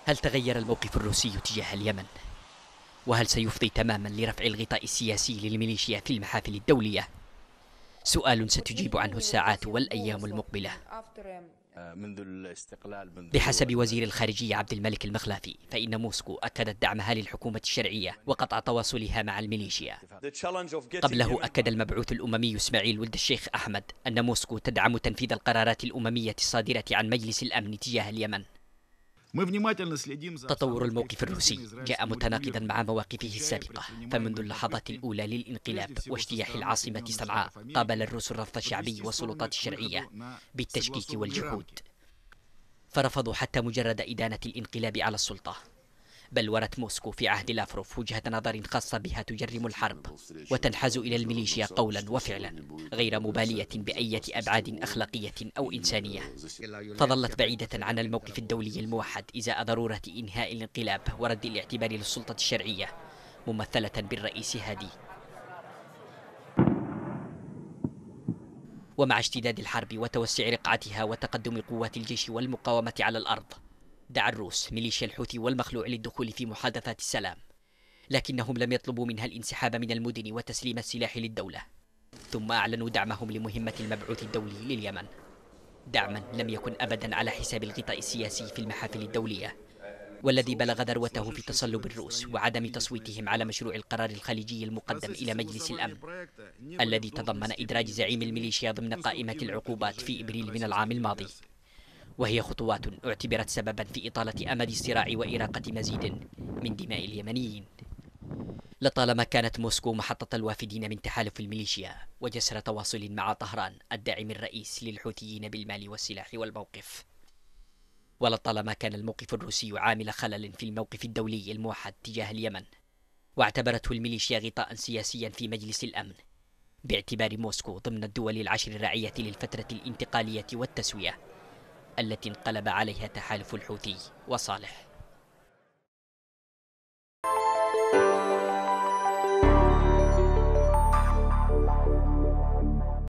هل تغير الموقف الروسي تجاه اليمن؟ وهل سيفضي تماما لرفع الغطاء السياسي للميليشيا في المحافل الدولية؟ سؤال ستجيب عنه الساعات والأيام المقبلة. منذ الاستقلال بحسب وزير الخارجية عبد الملك المخلافي، فإن موسكو أكدت دعمها للحكومة الشرعية وقطع تواصلها مع الميليشيا. قبله أكد المبعوث الأممي إسماعيل ولد الشيخ أحمد أن موسكو تدعم تنفيذ القرارات الأممية الصادرة عن مجلس الأمن تجاه اليمن. تطور الموقف الروسي جاء متناقضا مع مواقفه السابقة، فمنذ اللحظات الأولى للانقلاب واجتياح العاصمة صنعاء قابل الروس الرفض الشعبي والسلطات الشرعية بالتشكيك والجحود، فرفضوا حتى مجرد إدانة الانقلاب على السلطة. بل ورت موسكو في عهد لافروف وجهة نظر خاصة بها تجرم الحرب وتنحاز إلى الميليشيا قولا وفعلا، غير مبالية بأية أبعاد أخلاقية أو إنسانية. فظلت بعيدة عن الموقف الدولي الموحد إزاء ضرورة إنهاء الانقلاب ورد الاعتبار للسلطة الشرعية ممثلة بالرئيس هادي. ومع اشتداد الحرب وتوسع رقعتها وتقدم قوات الجيش والمقاومة على الأرض، دعا الروس ميليشيا الحوثي والمخلوع للدخول في محادثات السلام، لكنهم لم يطلبوا منها الانسحاب من المدن وتسليم السلاح للدولة. ثم أعلنوا دعمهم لمهمة المبعوث الدولي لليمن، دعما لم يكن أبدا على حساب الغطاء السياسي في المحافل الدولية، والذي بلغ ذروته في تصلب الروس وعدم تصويتهم على مشروع القرار الخليجي المقدم إلى مجلس الأمن، الذي تضمن إدراج زعيم الميليشيا ضمن قائمة العقوبات في إبريل من العام الماضي. وهي خطوات اعتبرت سببا في إطالة أمد الصراع وإراقة مزيد من دماء اليمنيين. لطالما كانت موسكو محطة الوافدين من تحالف الميليشيا وجسر تواصل مع طهران الداعم الرئيس للحوثيين بالمال والسلاح والموقف. ولطالما كان الموقف الروسي عامل خلل في الموقف الدولي الموحد تجاه اليمن، واعتبرته الميليشيا غطاء سياسيا في مجلس الأمن، باعتبار موسكو ضمن الدول العشر الراعية للفترة الانتقالية والتسوية التي انقلب عليها تحالف الحوثي وصالح.